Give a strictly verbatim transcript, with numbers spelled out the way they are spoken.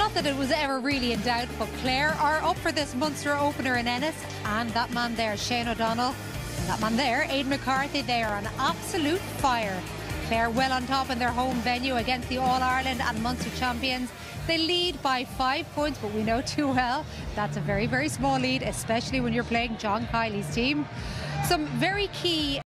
Not that it was ever really in doubt, but Clare are up for this Munster opener in Ennis, and that man there, Shane O'Donnell, and that man there, Aidan McCarthy, they are on absolute fire. Clare well on top in their home venue against the All-Ireland and Munster champions. They lead by five points, but we know too well that's a very, very small lead, especially when you're playing John Kiley's team. Some very key